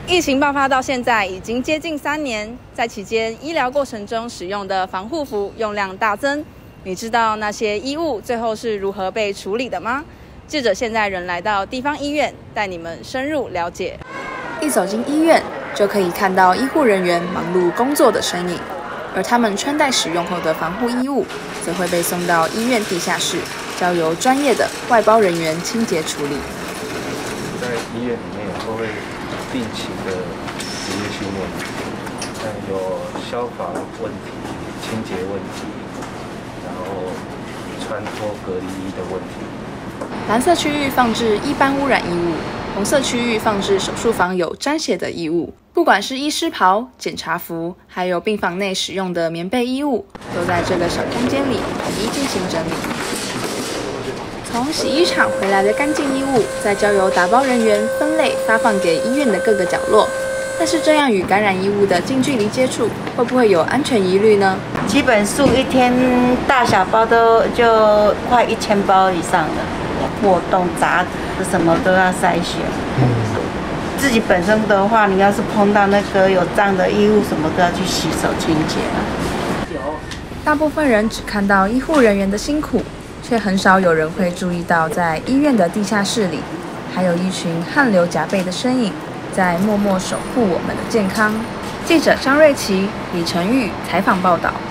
疫情爆发到现在已经接近3年，在期间医疗过程中使用的防护服用量大增。你知道那些衣物最后是如何被处理的吗？记者现在人来到地方医院，带你们深入了解。一走进医院，就可以看到医护人员忙碌工作的身影，而他们穿戴使用后的防护衣物，则会被送到医院地下室，交由专业的外包人员清洁处理。 在医院里面也都会定期的职业训练，有消防问题、清洁问题，然后穿脱隔离衣的问题。 蓝色区域放置一般污染衣物，红色区域放置手术房有沾血的衣物。不管是医师袍、检查服，还有病房内使用的棉被衣物，都在这个小空间里统一进行整理。从洗衣厂回来的干净衣物，再交由打包人员分类发放给医院的各个角落。但是这样与感染衣物的近距离接触，会不会有安全疑虑呢？ 基本数一天大小包都就快1000包以上了，破洞、杂质什么都要筛选。自己本身的话，你要是碰到那个有脏的衣物，什么都要去洗手清洁啊。 大部分人只看到医护人员的辛苦，却很少有人会注意到，在医院的地下室里，还有一群汗流浃背的身影，在默默守护我们的健康。记者张瑞琪、李成玉采访报道。